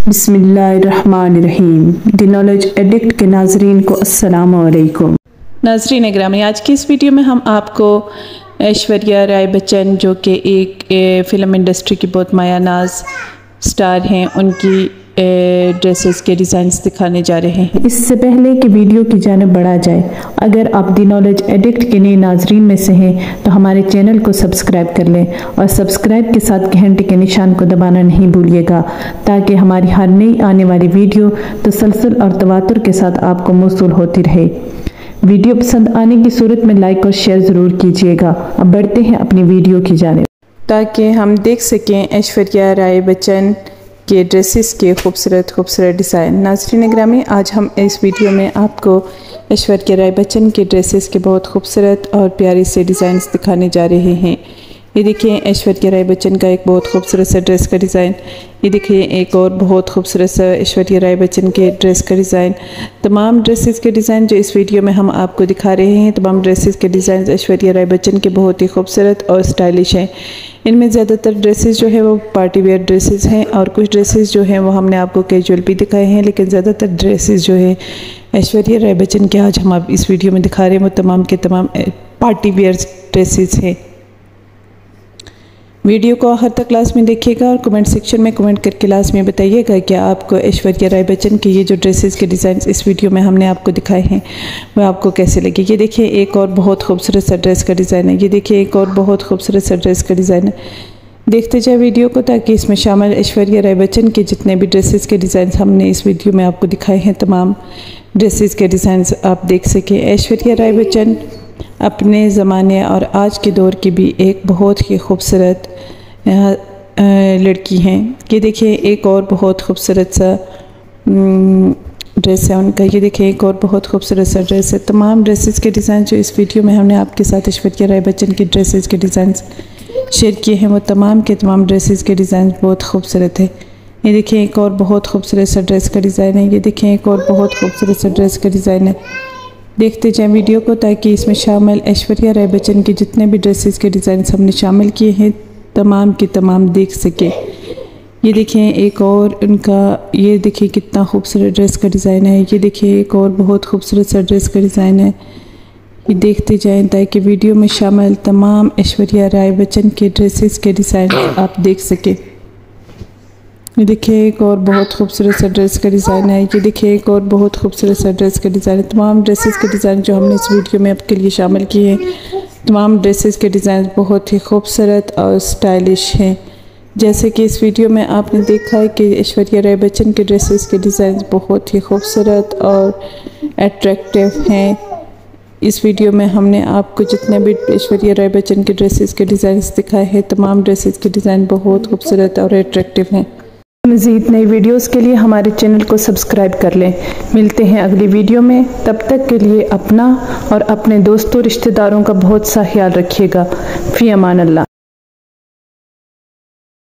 बिस्मिल्लाहिर्रहमानिर्रहीम। The knowledge addict के नाजरीन को अस्सलाम वालेकुम। नाजरीन ग्रामी, आज की इस वीडियो में हम आपको ऐश्वर्या राय बच्चन जो कि एक फ़िल्म इंडस्ट्री की बहुत माया नाज स्टार हैं, उनकी ड्रेसेस के डिज़ाइंस दिखाने जा रहे हैं। इससे पहले कि वीडियो की जानिब बढ़ा जाए, अगर आप द नॉलेज एडिक्ट के नए नाजरीन में से हैं तो हमारे चैनल को सब्सक्राइब कर लें और सब्सक्राइब के साथ घंटे के निशान को दबाना नहीं भूलिएगा, ताकि हमारी हर नई आने वाली वीडियो तसलसल और तवातुर के साथ आपको मौसूल होती रहे। वीडियो पसंद आने की सूरत में लाइक और शेयर ज़रूर कीजिएगा। अब बढ़ते हैं अपनी वीडियो की जानिब, ताकि हम देख सकें ऐश्वर्या राय बच्चन के ड्रेसेस के खूबसूरत डिज़ाइन। नाज़रीन ग्रामी, आज हम इस वीडियो में आपको ऐश्वर्या राय बच्चन के ड्रेसेस के बहुत खूबसूरत और प्यारे से डिज़ाइंस दिखाने जा रहे हैं। ये देखिए ऐश्वर्या राय बच्चन का एक बहुत खूबसूरत सा ड्रेस का डिज़ाइन। ये देखिए एक और बहुत खूबसूरत सा ऐश्वर्या राय बच्चन के ड्रेस का डिज़ाइन। तमाम ड्रेसेस के डिज़ाइन जो इस वीडियो में हम आपको दिखा रहे हैं, तमाम ड्रेसेस के डिज़ाइन ऐश्वर्या राय बच्चन के बहुत ही खूबसूरत और स्टाइलिश हैं। इनमें ज़्यादातर ड्रेसेस जो है वो पार्टी वेयर ड्रेसेस हैं और कुछ ड्रेसेस जो हैं वो हमने आपको कैजुअल भी दिखाए हैं, लेकिन ज़्यादातर ड्रेसेस जो है ऐश्वर्या राय बच्चन के आज हम आप इस वीडियो में दिखा रहे हैं वो तमाम के तमाम पार्टी वेयर ड्रेसेस हैं। वीडियो को आखिर तक क्लास में देखिएगा और कमेंट सेक्शन में कमेंट करके क्लास में बताइएगा कि आपको ऐश्वर्या राय बच्चन के ये जो ड्रेसेस के डिज़ाइन इस वीडियो में हमने आपको दिखाए हैं वो आपको कैसे लगे। ये देखिए एक और बहुत खूबसूरत सा ड्रेस का डिज़ाइन है। ये देखिए एक और बहुत खूबसूरत सा ड्रेस का डिज़ाइन है। देखते जाए वीडियो को, ताकि इसमें शामिल ऐश्वर्या राय बच्चन के जितने भी ड्रेसेस के डिज़ाइन हमने इस वीडियो में आपको दिखाए हैं, तमाम ड्रेसेस के डिज़ाइन आप देख सकें। ऐश्वर्या राय बच्चन अपने ज़माने और आज के दौर की भी एक बहुत ही खूबसूरत लड़की हैं। ये देखिए एक और बहुत खूबसूरत सा ड्रेस है उनका। ये देखिए एक और बहुत खूबसूरत सा ड्रेस है। तमाम ड्रेसेस के डिज़ाइन जो इस वीडियो में हमने आपके साथ ऐश्वर्या राय बच्चन की ड्रेसेस के डिज़ाइन शेयर किए हैं, वो तमाम के तमाम ड्रेसेस के डिज़ाइन बहुत खूबसूरत है। ये देखिए एक और बहुत खूबसूरत सा ड्रेस का डिज़ाइन है। ये देखिए एक और बहुत खूबसूरत सा ड्रेस का डिज़ाइन है। देखते जाएं वीडियो को, ताकि इसमें शामिल ऐश्वर्या राय बच्चन के जितने भी ड्रेसेस के डिज़ाइन हमने शामिल किए हैं, तमाम की तमाम देख सके। ये देखिए एक और उनका, ये देखिए कितना खूबसूरत ड्रेस का डिज़ाइन है। ये देखिए एक और बहुत खूबसूरत सा ड्रेस का डिज़ाइन है। ये देखते जाएं ताकि वीडियो में शामिल तमाम ऐश्वर्या राय बच्चन के ड्रेसेस के डिज़ाइन आप देख सकें। ये देखिए एक और बहुत खूबसूरत सा ड्रेस का डिज़ाइन है। ये देखिए एक और बहुत खूबसूरत सा ड्रेस का डिज़ाइन है। तमाम ड्रेसेस के डिज़ाइन जो हमने इस वीडियो में आपके लिए शामिल किए हैं, तमाम ड्रेसेस के डिज़ाइन बहुत ही खूबसूरत और स्टाइलिश हैं। जैसे कि इस वीडियो में आपने देखा है कि ऐश्वर्या राय बच्चन के ड्रेसेस के डिज़ाइन बहुत ही खूबसूरत और अट्रैक्टिव हैं। इस वीडियो में हमने आपको जितने भी ऐश्वर्या राय बच्चन के ड्रेसेस के डिज़ाइन दिखाए हैं, तमाम ड्रेसेस के डिज़ाइन बहुत खूबसूरत और अट्रैक्टिव हैं। मज़ीद नई वीडियोस के लिए हमारे चैनल को सब्सक्राइब कर लें। मिलते हैं अगली वीडियो में, तब तक के लिए अपना और अपने दोस्तों रिश्तेदारों का बहुत सा ख्याल रखिएगा। फ़ी अमान अल्लाह।